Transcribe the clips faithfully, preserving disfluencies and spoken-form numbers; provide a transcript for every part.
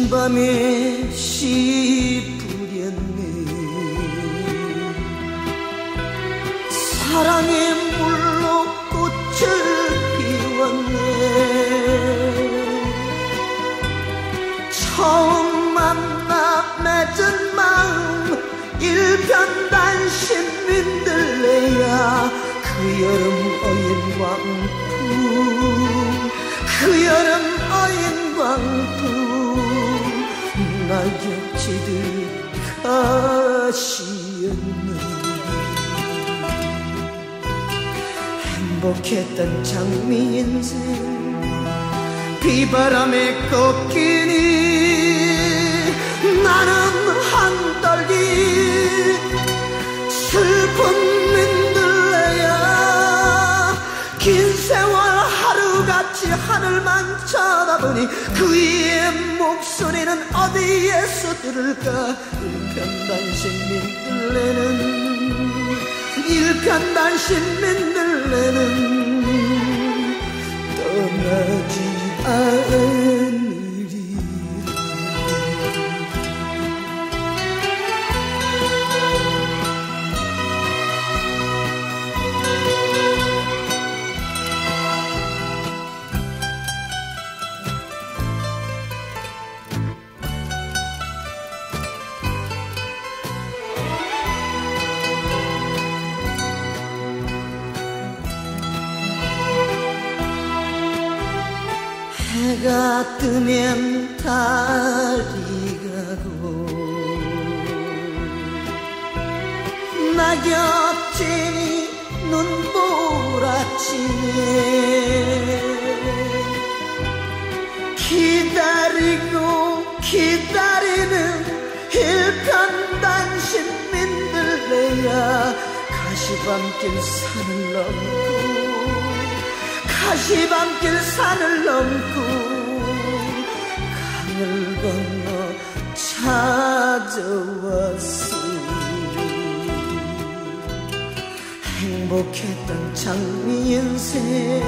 밤에 씨 뿌렸네. 사랑의 물로 꽃을 피웠네. 처음 만나 맺은 마음 일편단심 민들레야. 그 여름 어인 광풍, 그 여름 어인 광풍 날 겹치듯 가시었네. 행복했던 장미 인생 비바람에 꺾이니 나는 한떨기 슬픈 민들레야. 긴 세월 하루같이 하늘만 쳐다보니 그의 목소리는 어디에서 들을까. 일편단심 민들레는 일편단심 민들레는 떠나지 않으리. 해가 뜨면 달이 가고 낙엽진이 눈보라치네. 기다리고 기다리는 일편단심 민들레야. 가시밤길 산을 넘고 가시밤길 산을 넘고 강을 건너 찾아왔어. 행복했던 장미 인생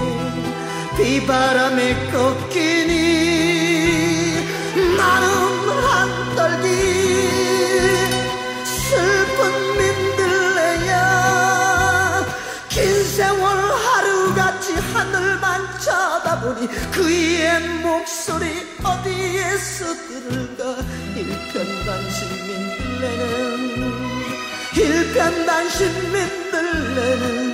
비바람에 꺾이니 나는 한떨기 슬픈 민들레야. 긴 세월 하루같이 하늘만 쳐다보니 그의 목소리 어디에서 들을까. 일편단심 민들레는 일편단심 민들레는